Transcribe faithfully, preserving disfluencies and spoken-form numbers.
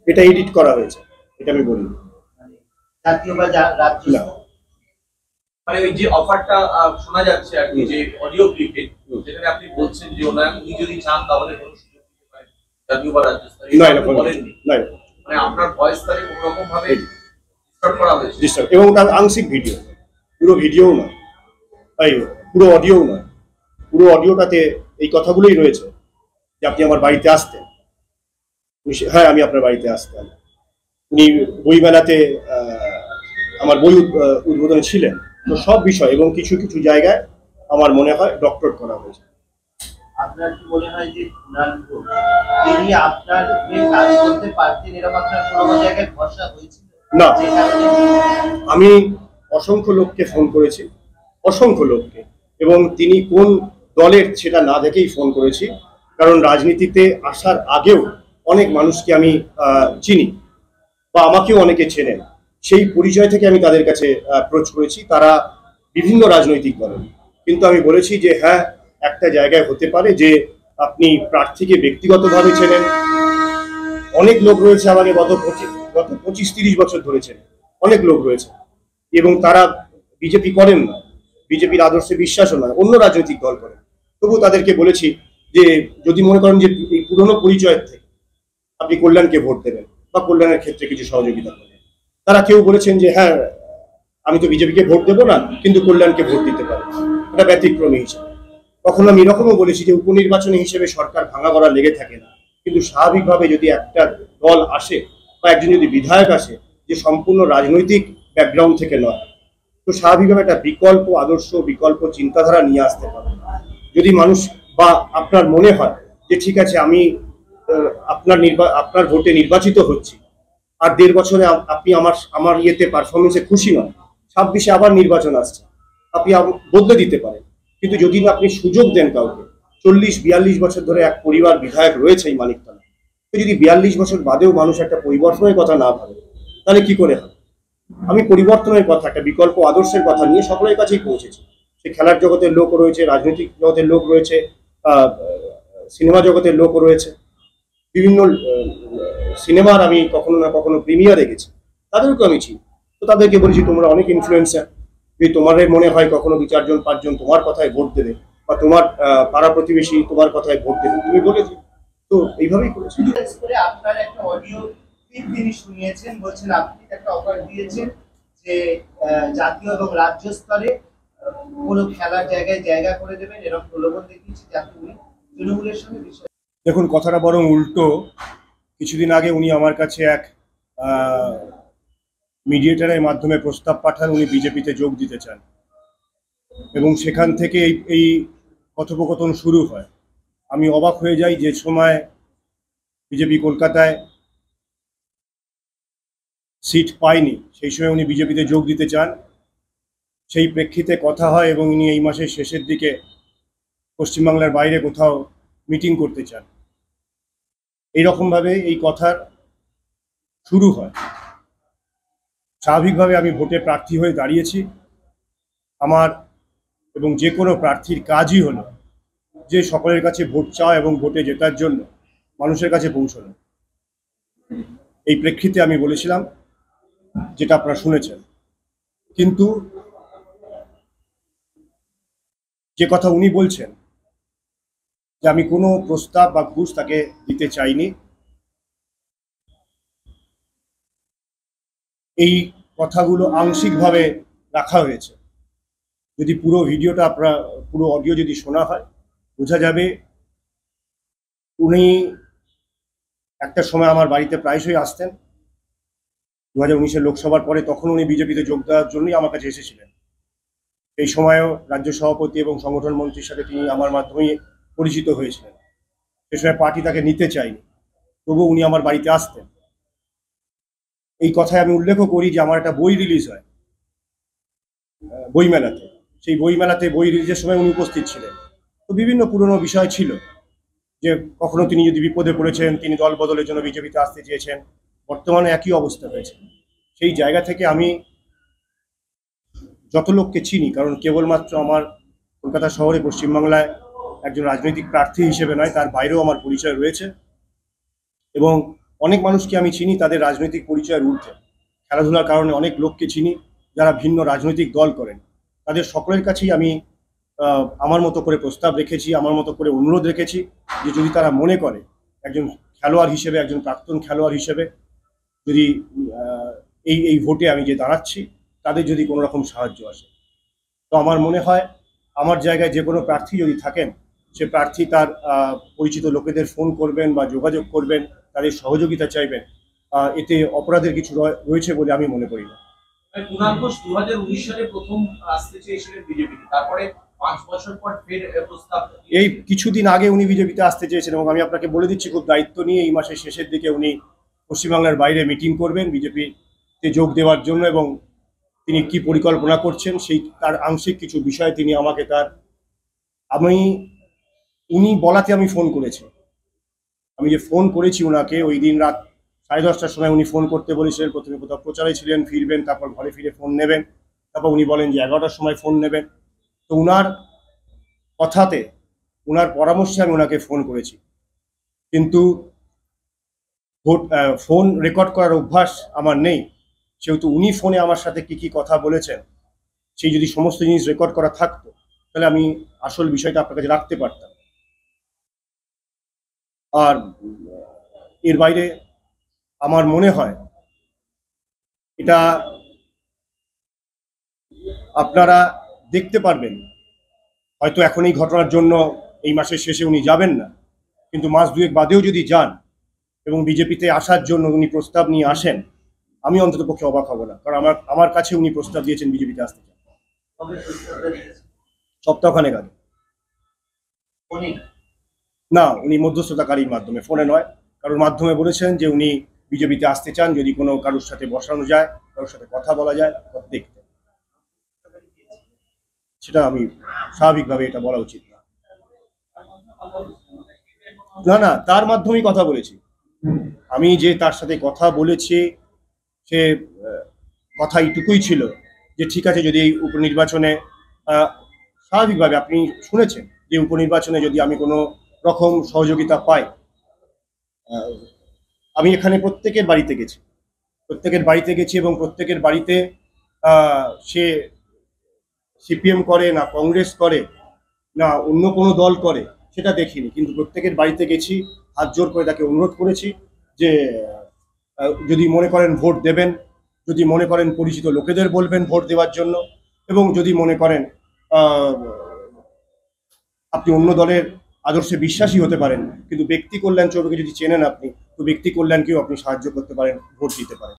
এটা এডিট করা হয়েছে, এটা আমি বলি জাতীয় বা রাজ্য মানে ওই যে অফারটা শোনা যাচ্ছে আর কি, যে অডিও ক্লিপে যেখানে আপনি বলছেন যে ওনারা উনি যদি চান তাহলে কোনো সুযোগ দিতে পারেন জাতীয় বা রাজ্য স্তরে, না এরকম বলেননি, না মানে আপনার ভয়েস তারে কোনো রকম ভাবে ডিস্টার্ব করা হয়েছে ডিস্টার্ব, এবং তার আংশিক ভিডিও, পুরো ভিডিও নয়, তাই পুরো অডিও নয়, পুরো অডিওটাতে এই কথাগুলোই রয়েছে যে আপনি আমার বাড়িতে আসতেন। হ্যাঁ আমি আপনার বাড়িতে আসতাম, উনি বইমেলাতে আমার বই উদ্বোধনে ছিলেন, তো সব বিষয় এবং কিছু কিছু জায়গায় আমার মনে হয় ডক্টরেট করা হয়েছে। আপনার কি মনে হয় যে তিনি আপনার কাজ করতে পারতেন, এরকম আপনার কোনো জায়গায় ভরসা হয়েছিল? না, আমি অসংখ্য লোককে ফোন করেছি, অসংখ্য লোককে, এবং তিনি কোন দলের সেটা না দেখেই ফোন করেছি, কারণ রাজনীতিতে আসার আগেও অনেক মানুষকে আমি চিনি বা আমাকেও অনেকে চেনেন, সেই পরিচয় থেকে আমি তাদের কাছে অ্যাপ্রোচ করেছি, তারা বিভিন্ন রাজনৈতিক দলের, কিন্তু আমি বলেছি যে হ্যাঁ একটা জায়গায় হতে পারে যে আপনি প্রার্থীকে ব্যক্তিগতভাবে চেনেন, অনেক লোক রয়েছে আমাকে গত পঁচিশ গত পঁচিশ তিরিশ বছর ধরেছেন, অনেক লোক রয়েছে, এবং তারা বিজেপি করেন না, বিজেপির আদর্শে বিশ্বাসও নয়, অন্য রাজনৈতিক দল করেন, তবু তাদেরকে বলেছি যে যদি মনে করেন যে এই পুরনো পরিচয়ের থেকে আপনি কল্যাণকে ভোট দেবেন বা কল্যাণের ক্ষেত্রে কিছু সহযোগিতা করবেন, তারা কেউ বলেছেন যে হ্যাঁ আমি তো বিজেপিকে ভোট দেবো না কিন্তু কল্যাণকে ভোট দিতে পারি, এটা ব্যতিক্রমী হিসাবে। তখন আমি এরকমও বলেছি যে উপনির্বাচনী হিসেবে সরকার ভাঙা করা লেগে থাকে না, কিন্তু স্বাভাবিকভাবে যদি একটা দল আসে বা একজন যদি বিধায়ক আসে যে সম্পূর্ণ রাজনৈতিক ব্যাকগ্রাউন্ড থেকে নয়, তো স্বাভাবিকভাবে একটা বিকল্প আদর্শ বিকল্প চিন্তাধারা নিয়ে আসতে পারে। যদি মানুষ বা আপনার মনে হয় যে ঠিক আছে আমি আপনার নির্বা আপনার ভোটে নির্বাচিত হচ্ছি আর দেড় বছরে আপনি আমার আমার ইয়েতে পারফরমেন্সে খুশি নন, ছাব্বিশে আবার নির্বাচন আসছে, আপনি বদলে দিতে পারেন, কিন্তু যদি না আপনি সুযোগ দেন কাউকে, চল্লিশ বিয়াল্লিশ বছর ধরে এক পরিবার বিধায়ক রয়েছে এই মানিকতলা, তো যদি বিয়াল্লিশ বছর বাদেও মানুষ একটা পরিবর্তনের কথা না ভাবে তাহলে কি করে হয়? আমি পরিবর্তনের কথা, একটা বিকল্প আদর্শের কথা নিয়ে সকলের কাছেই পৌঁছেছি, সে খেলার জগতের লোক রয়েছে, রাজনৈতিক জগতের লোক রয়েছে, সিনেমা জগতের লোক রয়েছে, বিভিন্ন সিনেমার আমি কখনো না কখনো প্রিমিয়ার দেখেছি, তাদেরকেও আমি চিনি, তো তাদেরকে বলেছি তোমরা অনেক ইনফ্লুয়েন্সার, যদি তোমাদের মনে হয় কখনো দু চারজন পাঁচজন তোমার কথায় ভোট দেবে বা তোমার পাড়া প্রতিবেশী তোমার কথায় ভোট দেবে, তুমি বলেছি, তো এইভাবেই করেছি। আপনার একটা অডিও ক্লিপ তিনি শুনিয়েছেন, বলছেন আপনি একটা অফার দিয়েছেন যে জাতীয় এবং রাজ্য স্তরে কোনো খেলার জায়গায় জায়গা করে দেবেন, এরকম প্রলোভন দেখিয়েছে যাতে উনি তৃণমূলের সঙ্গে বিষয়। দেখুন কথাটা বরং উল্টো, কিছুদিন আগে উনি আমার কাছে এক মিডিয়েটারের মাধ্যমে প্রস্তাব পাঠান উনি বিজেপিতে যোগ দিতে চান, এবং সেখান থেকে এই এই কথোপকথন শুরু হয়। আমি অবাক হয়ে যাই, যে সময় বিজেপি কলকাতায় সিট পায়নি সেই সময় উনি বিজেপিতে যোগ দিতে চান, সেই প্রেক্ষিতে কথা হয় এবং উনি এই মাসের শেষের দিকে পশ্চিমবাংলার বাইরে কোথাও মিটিং করতে চান। এইরকমভাবে এই কথার শুরু হয়। স্বাভাবিকভাবে আমি ভোটে প্রার্থী হয়ে দাঁড়িয়েছি, আমার এবং যে কোনো প্রার্থীর কাজই হলো যে সকলের কাছে ভোট চাওয়া এবং ভোটে জেতার জন্য মানুষের কাছে পৌঁছানো। এই প্রেক্ষিতে আমি বলেছিলাম যেটা আপনারা শুনেছেন, কিন্তু যে কথা উনি বলছেন যে আমি কোনো প্রস্তাব বা ঘুষ তাকে দিতে চাইনি, এই কথাগুলো আংশিকভাবে রাখা হয়েছে। যদি পুরো ভিডিওটা আপনারা পুরো অডিও যদি শোনা হয় বোঝা যাবে উনি একটা সময় আমার বাড়িতে প্রায়শই আসতেন, দু হাজার উনিশের লোকসভার পরে, তখন উনি বিজেপিতে যোগ দেওয়ার জন্যই আমার কাছে এসেছিলেন। এই সময়ও রাজ্য সভাপতি এবং সংগঠন মন্ত্রীর সাথে তিনি আমার মাধ্যমেই পরিচিত হয়েছিলেন। সে সময় পার্টি তাকে নিতে চায়নি, তবুও উনি আমার বাড়িতে আসতেন। এই কথায় আমি উল্লেখও করি যে আমার একটা বই রিলিজ হয় বইমেলাতে, সেই বইমেলাতে বই রিলিজের সময় উনি উপস্থিত ছিলেন। তো বিভিন্ন পুরনো বিষয় ছিল, যে কখনো তিনি যদি বিপদে পড়েছেন, তিনি দল বদলের জন্য বিজেপিতে আসতে চেয়েছেন, বর্তমানে একই অবস্থা হয়েছে। সেই জায়গা থেকে আমি যত লোককে চিনি, কারণ কেবলমাত্র আমার কলকাতা শহরে পশ্চিমবাংলায় একজন রাজনৈতিক প্রার্থী হিসেবে নয়, তার বাইরেও আমার পরিচয় রয়েছে, এবং অনেক মানুষকে আমি চিনি তাদের রাজনৈতিক পরিচয়ের ঊর্ধ্বে। খেলাধুলার কারণে অনেক লোককে চিনি যারা ভিন্ন রাজনৈতিক দল করেন। তাদের সকলের কাছেই আমি আহ, আমার মতো করে প্রস্তাব রেখেছি, আমার মতো করে অনুরোধ রেখেছি যে যদি তারা মনে করে একজন খেলোয়াড় হিসেবে, একজন প্রাক্তন খেলোয়াড় হিসেবে যদি আহ, এই এই ভোটে আমি যে দাঁড়াচ্ছি তাদের যদি কোনো রকম সাহায্য আসে, তো আমার মনে হয় আমার জায়গায় যে কোনো প্রার্থী যদি থাকেন সে প্রার্থী তার আহ, পরিচিত লোকেদের ফোন করবেন বা যোগাযোগ করবেন, তাদের সহযোগিতা চাইবেন। আহ, এতে অপরাধের কিছু রয়- রয়েছে বলে আমি মনে করি না। কুণাল ঘোষ দু হাজার উনিশ সালে প্রথম আসতে চেয়েছিলেন বিজেপিতে, তারপরে পাঁচ বছর পর ফের আহ, প্রস্তাব। এই কিছুদিন আগে উনি বিজেপিতে আসতে চেয়েছেন এবং আমি আপনাকে বলে দিচ্ছি খুব দায়িত্ব নিয়ে এই মাসের শেষের দিকে উনি পশ্চিমবাংলার বাইরে মিটিং করবেন বিজেপিতে যোগ দেওয়ার জন্য, এবং তিনি কি পরিকল্পনা করছেন সেই তার আংশিক কিছু বিষয় তিনি আমাকে তার আমি উনি বলাতে আমি ফোন করেছি। আমি যে ফোন করেছি ওনাকে ওই দিন রাত সাড়ে দশটার সময় উনি ফোন করতে বলেছিলেন। প্রথমে কোথাও প্রচারে ছিলেন, ফিরবেন, তারপর ঘরে ফিরে ফোন নেবেন, তারপর উনি বলেন যে এগারোটার সময় ফোন নেবেন। তো উনার কথাতে, উনার পরামর্শে আমি ওনাকে ফোন করেছি, কিন্তু ভোট ফোন রেকর্ড করার অভ্যাস আমার নেই, সেহেতু উনি ফোনে আমার সাথে কি কি কথা বলেছেন সেই যদি সমস্ত জিনিস রেকর্ড করা থাকতো তাহলে আমি আসল বিষয়টা আপনার কাছে রাখতে পারতাম। আর এর বাইরে আমার মনে হয় এটা আপনারা দেখতে পারবেন। হয়তো এখন এই ঘটনার জন্য এই মাসের শেষে উনি যাবেন না, কিন্তু মাস দুয়েক বাদেও যদি যান এবং বিজেপিতে আসার জন্য উনি প্রস্তাব নিয়ে আসেন, আমি অন্তত পক্ষে অবাক হব না, কারণ আমার আমার কাছে উনি প্রস্তাব দিয়েছেন বিজেপিতে আসতে চান কবে প্রস্তাবটা দিয়েছেন? সপ্তাহখানেক আগে। ফোনে? না, উনি মধ্যস্থতাকারীর মাধ্যমে, ফোনে নয়, কারোর মাধ্যমে বলেছেন যে উনি বিজেপিতে আসতে চান, যদি কোনো কারোর সাথে বসানো যায়, কারোর সাথে কথা বলা যায়, দেখতে। সেটা আমি স্বাভাবিকভাবে এটা বলা উচিত না। না না তার মাধ্যমেই কথা বলেছি আমি, যে তার সাথে কথা বলেছি সে আহ, কথা এইটুকুই ছিল যে ঠিক আছে যদি এই উপনির্বাচনে আহ, স্বাভাবিকভাবে আপনি শুনেছেন যে উপনির্বাচনে যদি আমি কোনো রকম সহযোগিতা পাই, আহ, আমি এখানে প্রত্যেকের বাড়িতে গেছি, প্রত্যেকের বাড়িতে গেছি এবং প্রত্যেকের বাড়িতে আহ, সে সিপিএম করে না কংগ্রেস করে না অন্য কোনো দল করে সেটা দেখিনি, কিন্তু প্রত্যেকের বাড়িতে গেছি, হাত জোর করে তাকে অনুরোধ করেছি যে আহ, যদি মনে করেন ভোট দেবেন, যদি মনে করেন পরিচিত লোকেদের বলবেন ভোট দেওয়ার জন্য, এবং যদি মনে করেন আহ, আপনি অন্য দলের আদর্শে বিশ্বাসী হতে পারেন কিন্তু ব্যক্তি কল্যাণ চৌধুরীকে যদি চেনেন আপনি, তো ব্যক্তি কল্যাণকেও আপনি সাহায্য করতে পারেন, ভোট দিতে পারেন।